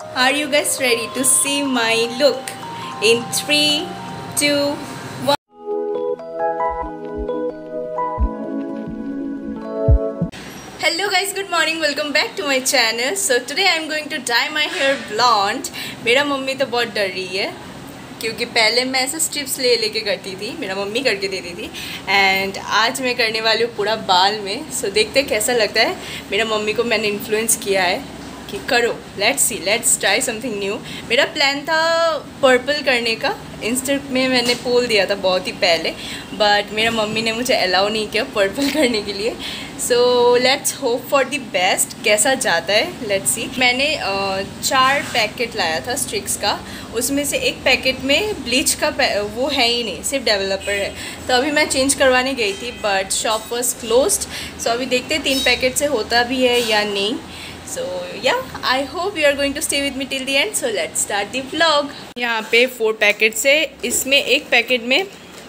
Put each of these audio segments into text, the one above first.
Are you guys ready to see my look? In 3, 2, 1. Hello guys, good morning. Welcome back to my channel. So today I am going to dye my hair blonde. मेरा mummy तो बहुत डर रही है क्योंकि पहले मैं ऐसे स्ट्रिप्स लेके करती थी, मेरा मम्मी करके देती थी, एंड आज मैं करने वाली हूँ पूरा बाल में. सो देखते कैसा लगता है. मेरा मम्मी को मैंने इन्फ्लुएंस किया है कि करो, let's see, let's try something new. मेरा प्लान था पर्पल करने का, इंस्टा में मैंने पोल दिया था बहुत ही पहले, बट मेरा मम्मी ने मुझे अलाउ नहीं किया पर्पल करने के लिए. So let's hope for the best. कैसा जाता है लेट्स सी. मैंने 4 पैकेट लाया था स्ट्रिक्स का, उसमें से एक पैकेट में ब्लीच का वो है ही नहीं, सिर्फ डेवलपर है. तो अभी मैं चेंज करवाने गई थी but shop was closed. So अभी देखते हैं 3 पैकेट से होता भी है या नहीं. So yeah, I hope you are going to stay with me till the end. So let's start the vlog. यहाँ पे 4 पैकेट से, इसमें एक पैकेट में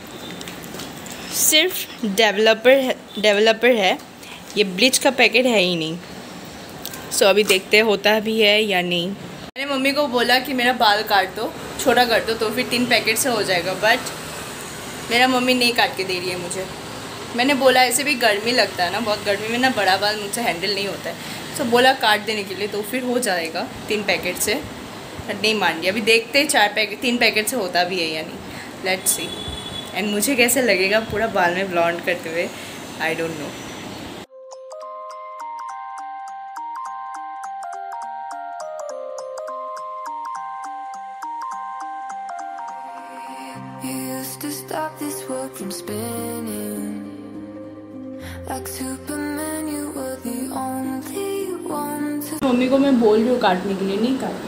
सिर्फ डेवलपर है, ये ब्लीच का पैकेट है ही नहीं. सो अभी देखते होता भी है या नहीं. मैंने मम्मी को बोला कि मेरा बाल काट दो, छोटा कर दो, तो फिर 3 पैकेट से हो जाएगा, बट मेरा मम्मी नहीं काट के दे रही है मुझे. मैंने बोला ऐसे भी गर्मी लगता है ना, बहुत गर्मी में ना बड़ा बाल मुझसे हैंडल नहीं होता है. तो बोला काट देने के लिए, तो फिर हो जाएगा 3 पैकेट से, बट नहीं मान लिया. अभी देखते हैं 3 पैकेट से होता भी है या नहीं. Let's see. एंड मुझे कैसे लगेगा पूरा बाल में ब्लॉन्ड करते हुए, आई डोंट नो. मम्मी को मैं बोल रही हूँ काटने के लिए, नहीं काट.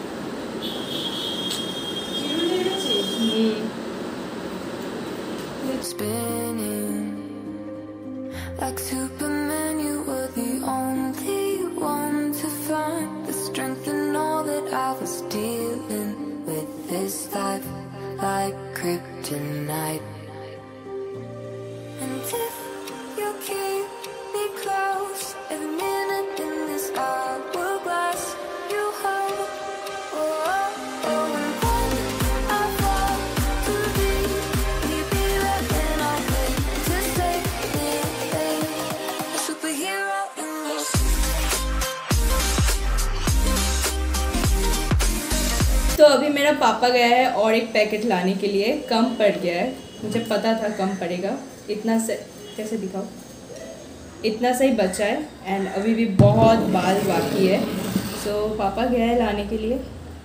तो अभी मेरा पापा गया है और एक पैकेट लाने के लिए. कम पड़ गया है, मुझे पता था कम पड़ेगा. इतना से कैसे दिखाओ, इतना सही बचा है, एंड अभी भी बहुत बाल बाकी है. सो पापा गया है लाने के लिए.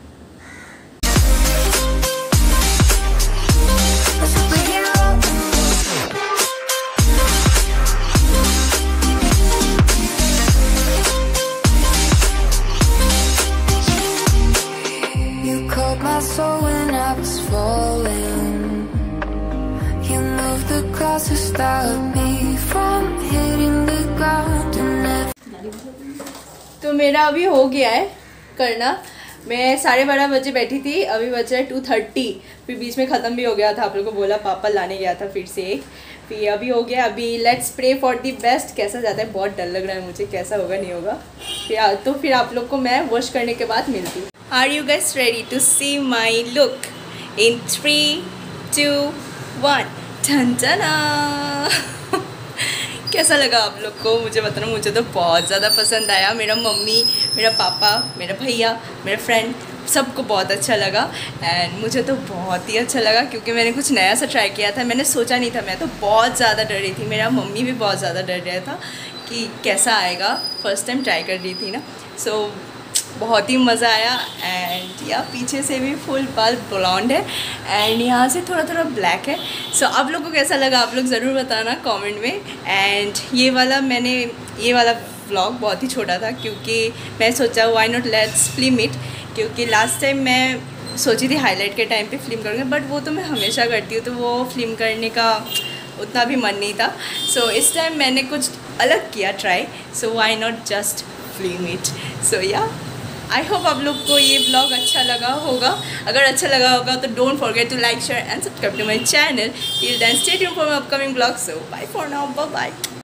तो मेरा अभी हो गया है करना. मैं 12:30 बजे बैठी थी, अभी बज रहा है 2:30. फिर बीच में ख़त्म भी हो गया था, आप लोगों को बोला पापा लाने गया था फिर से एक. फिर अभी हो गया. अभी let's pray for the best. कैसा जाता है, बहुत डर लग रहा है मुझे, कैसा होगा नहीं होगा. फिर आप लोग को मैं वॉश करने के बाद मिलती हूँ. Are you guys ready to see my look? In 3, 2, 1. ठंडना. कैसा लगा आप लोग को मुझे बताना. मुझे तो बहुत ज़्यादा पसंद आया. मेरा मम्मी, मेरा पापा, मेरा भैया, मेरा फ्रेंड, सबको बहुत अच्छा लगा. एंड मुझे तो बहुत ही अच्छा लगा क्योंकि मैंने कुछ नया सा ट्राई किया था. मैंने सोचा नहीं था, मैं तो बहुत ज़्यादा डर रही थी. मेरा मम्मी भी बहुत ज़्यादा डर रहा था कि कैसा आएगा. फर्स्ट टाइम ट्राई कर रही थी ना. सो बहुत ही मज़ा आया. एंड या पीछे से भी फुल बाल ब्लॉन्ड है एंड यहाँ से थोड़ा थोड़ा ब्लैक है. सो आप लोग को कैसा लगा आप लोग ज़रूर बताना कमेंट में. एंड ये वाला व्लॉग बहुत ही छोटा था क्योंकि मैं सोचा why not let's film it, क्योंकि लास्ट टाइम मैं सोची थी हाईलाइट के टाइम पे फिल्म करूँगी, बट वो तो मैं हमेशा करती हूँ, तो वो फिल्म करने का उतना भी मन नहीं था. सो इस टाइम मैंने कुछ अलग किया try. So why not just film it. So yeah I hope आप लोग को ये ब्लॉग अच्छा लगा होगा. अगर अच्छा लगा होगा तो don't forget to like, share and subscribe to my channel. Till then stay tuned for my upcoming blog. So bye for now, bye bye.